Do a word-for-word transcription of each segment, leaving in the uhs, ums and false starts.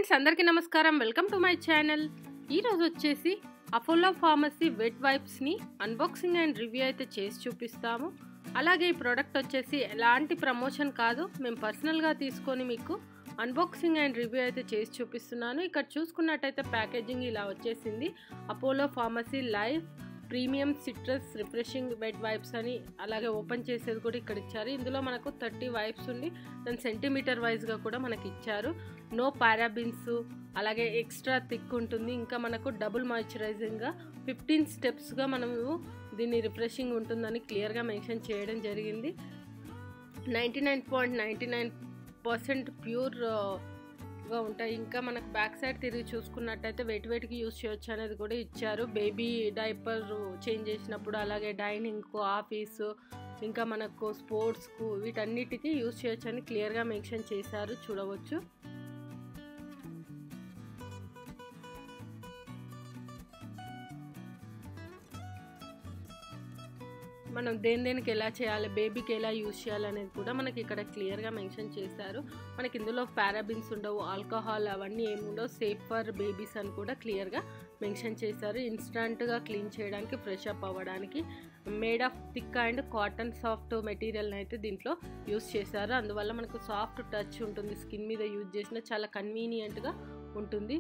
Friends అందరికీ నమస్కారం. Welcome to my channel. ఈరోజు వచ్చేసి అపోలో ఫార్మసీ వెట్ వైప్స్ని అన్బాక్సింగ్ అండ్ రివ్యూ అయితే చేసి చూపిస్తాము. అలాగే ఈ ప్రోడక్ట్ వచ్చేసి ఎలాంటి ప్రమోషన్ కాదు, మేము పర్సనల్గా తీసుకొని మీకు అన్బాక్సింగ్ అండ్ రివ్యూ అయితే చేసి చూపిస్తున్నాను. ఇక్కడ చూసుకున్నట్టయితే ప్యాకేజింగ్ ఇలా వచ్చేసింది. Apollo pharmacy life premium citrus refreshing wet wipes అని అలాగే ఓపెన్ చేసేది కూడా ఇక్కడ ఇచ్చారు. ఇందులో మనకు థర్టీ వైప్స్ ఉండి దాని సెంటీమీటర్ వైజ్గా కూడా మనకి ఇచ్చారు. నో పారాబిన్స్, అలాగే ఎక్స్ట్రా థిక్ ఉంటుంది. ఇంకా మనకు డబుల్ మాయిశ్చరైజింగ్గా ఫిఫ్టీన్ స్టెప్స్గా మనము దీన్ని రిఫ్రెషింగ్ ఉంటుందని క్లియర్గా మెన్షన్ చేయడం జరిగింది. Ninety nine point ninety nine percent pure ఉంటాయి. ఇంకా మనకు బ్యాక్ సైడ్ తిరిగి చూసుకున్నట్టయితే వెయిట్ వెయిట్కి యూజ్ చేయొచ్చు అనేది కూడా ఇచ్చారు. బేబీ డైపర్ చేంజ్ చేసినప్పుడు, అలాగే డైనింగ్కు, ఆఫీసు, ఇంకా మనకు స్పోర్ట్స్కు వీటన్నిటికీ యూజ్ చేయొచ్చు అని క్లియర్గా మెన్షన్ చేశారు, చూడవచ్చు. మనం దేని దేనికి ఎలా చేయాలి, బేబీకి ఎలా యూజ్ చేయాలనేది కూడా మనకి ఇక్కడ క్లియర్గా మెన్షన్ చేశారు. మనకి ఇందులో పారాబిన్స్ ఉండవు, ఆల్కహాల్ అవన్నీ ఏమి ఉండవు, సేఫ్ ఫర్ బేబీస్ అని కూడా క్లియర్గా మెన్షన్ చేశారు. ఇన్స్టంట్గా క్లీన్ చేయడానికి, ఫ్రెష్ అప్ అవ్వడానికి made of thick and cotton soft మెటీరియల్ని అయితే దీంట్లో యూజ్ చేశారు. అందువల్ల మనకు సాఫ్ట్ టచ్ ఉంటుంది, స్కిన్ మీద యూజ్ చేసిన చాలా కన్వీనియంట్గా ఉంటుంది.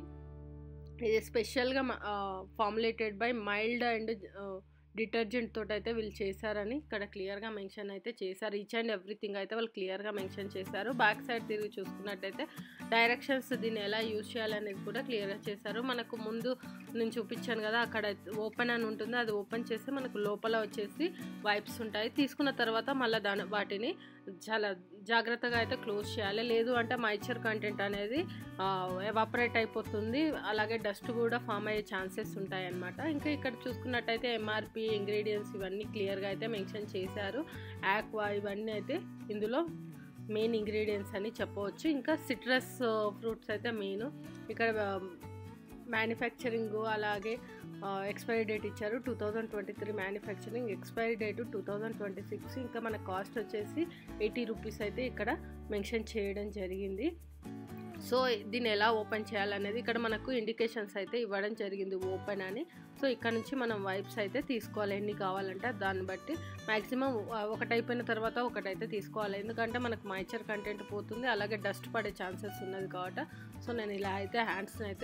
ఇది స్పెషల్గా formulated by mild and detergent తోటి అయితే వీళ్ళు చేశారని ఇక్కడ క్లియర్గా మెన్షన్ అయితే చేశారు. ఈచ్ అండ్ ఎవ్రీథింగ్ అయితే వాళ్ళు క్లియర్గా మెన్షన్ చేశారు. బ్యాక్ సైడ్ తిరిగి చూసుకున్నట్టయితే డైరెక్షన్స్ దీన్ని ఎలా యూజ్ చేయాలనేది కూడా క్లియర్గా చేశారు. మనకు ముందు నేను చూపించాను కదా, అక్కడ ఓపెన్ అని ఉంటుంది, అది ఓపెన్ చేస్తే మనకు లోపల వచ్చేసి వైప్స్ ఉంటాయి. తీసుకున్న తర్వాత మళ్ళీ దాని వాటిని చాలా జాగ్రత్తగా అయితే క్లోజ్ చేయాలి, లేదు అంటే మాయిశ్చర్ కంటెంట్ అనేది ఎవాపరేట్ అయిపోతుంది, అలాగే డస్ట్ కూడా ఫామ్ అయ్యే ఛాన్సెస్ ఉంటాయి అన్నమాట. ఇంకా ఇక్కడ చూసుకున్నట్టయితే ఎంఆర్పి, ఇంగ్రీడియంట్స్ ఇవన్నీ క్లియర్గా అయితే మెన్షన్ చేశారు. ఆక్వా ఇవన్నీ అయితే ఇందులో మెయిన్ ఇంగ్రీడియంట్స్ అని చెప్పవచ్చు. ఇంకా సిట్రస్ ఫ్రూట్స్ అయితే మెయిన్. ఇక్కడ మ్యానుఫ్యాక్చరింగ్ అలాగే ఎక్స్పైరీ డేట్ ఇచ్చారు, two thousand twenty three manufacturing, expiry date two thousand twenty six. ఇంకా మన కాస్ట్ వచ్చేసి ఎయిటీ రూపీస్ అయితే ఇక్కడ మెన్షన్ చేయడం జరిగింది. సో దీన్ని ఎలా ఓపెన్ చేయాలనేది ఇక్కడ మనకు ఇండికేషన్స్ అయితే ఇవ్వడం జరిగింది, ఓపెన్ అని. సో ఇక్కడ నుంచి మనం వైప్స్ అయితే తీసుకోవాలి, ఎన్ని కావాలంటే దాన్ని బట్టి. మ్యాక్సిమం ఒకటి అయిపోయిన తర్వాత ఒకటైతే తీసుకోవాలి, ఎందుకంటే మనకు మాయిశ్చర్ కంటెంట్ పోతుంది, అలాగే డస్ట్ పడే ఛాన్సెస్ ఉన్నది కాబట్టి. సో నేను ఇలా అయితే హ్యాండ్స్ని అయితే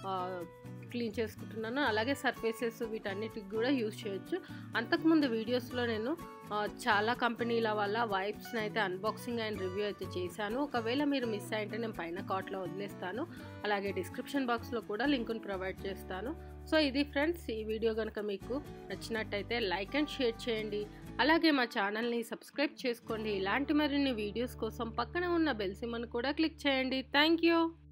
క్లీన్ చేసుకుంటున్నాను. అలాగే సర్ఫేసెస్ వీటన్నిటికి కూడా యూజ్ చేయొచ్చు. అంతకుముందు వీడియోస్లో నేను చాలా కంపెనీల వల్ల వైప్స్ని అయితే అన్బాక్సింగ్ అండ్ రివ్యూ అయితే చేశాను. ఒకవేళ మీరు మిస్ అయింటే నేను పైన కార్ట్లో వదిలేస్తాను, అలాగే డిస్క్రిప్షన్ బాక్స్లో కూడా లింకుని ప్రొవైడ్ చేస్తాను. సో ఇది ఫ్రెండ్స్, ఈ వీడియో కనుక మీకు నచ్చినట్టయితే లైక్ అండ్ షేర్ చేయండి, అలాగే మా ఛానల్ని సబ్స్క్రైబ్ చేసుకోండి. ఇలాంటి మరిన్ని వీడియోస్ కోసం పక్కన ఉన్న బెల్ సింబల్ని కూడా క్లిక్ చేయండి. Thank you.